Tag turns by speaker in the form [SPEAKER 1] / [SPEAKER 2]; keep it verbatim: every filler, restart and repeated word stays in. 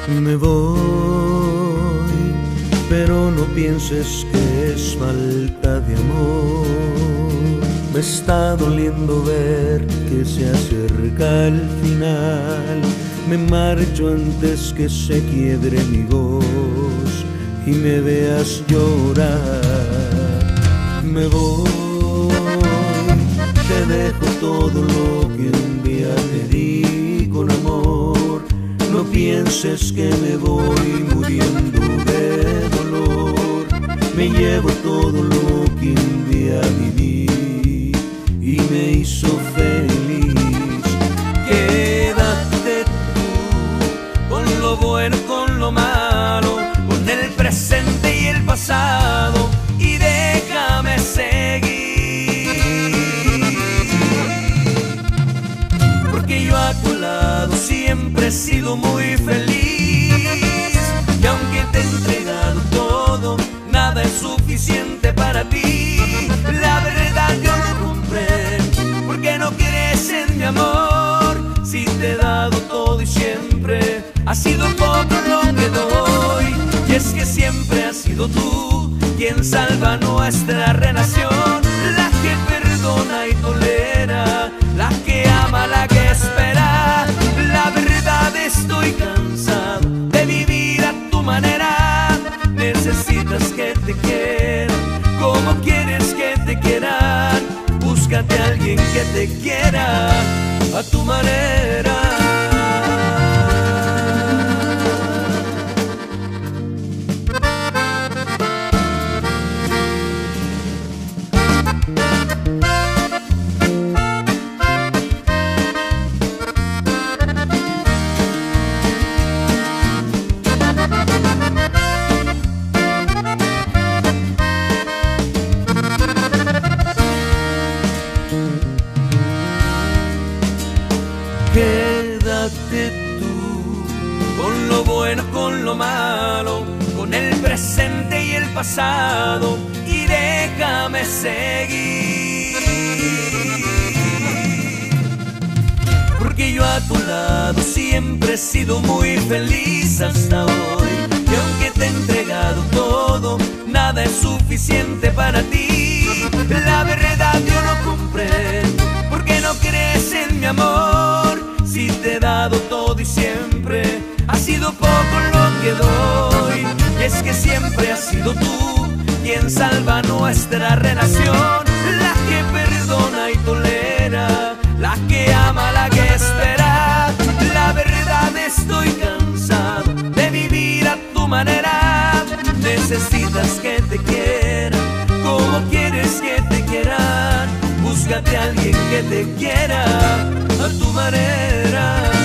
[SPEAKER 1] Me voy, pero no pienses que es falta de amor. Me está doliendo ver que se acerca el final. Me marcho antes que se quiebre mi voz y me veas llorar. Me voy, te dejo todo lo que un día te di con amor. No pienses que me voy muriendo de dolor. Me llevo todo lo que un día viví y me hizo feliz. Quédate tú con lo bueno, con lo malo, con el presente y el pasado, y déjame seguir. Porque yo a tu lado siempre he sido muy feliz, y aunque te he entregado todo, nada es suficiente para ti. La verdad yo no comprendo por qué no crees en mi amor. Si te he dado todo y siempre ha sido poco lo que doy. Y es que siempre has sido tú quien salva nuestra relación, la que perdona y tolera, la que ama, la que espera. La verdad estoy cansado de vivir a tu manera. Necesitas que te quieran como quieres que te quieran. Búscate a alguien que te quiera a tu manera. Quédate tú con lo bueno, con lo malo, con el presente y el pasado, y déjame seguir. Porque yo a tu lado siempre he sido muy feliz hasta hoy. Y aunque te he entregado todo, nada es suficiente para ti. La verdad yo no comprendo por qué no crees en mi amor. Si te he dado todo y siempre ha sido poco lo que doy. Y es que siempre has sido tú quien salva nuestra relación, la que perdona y tolera, la que ama, la que espera. La verdad estoy cansado de vivir a tu manera. Necesitas que te quieran como quieres que te quieran. Búscate a alguien que te quiera a tu manera.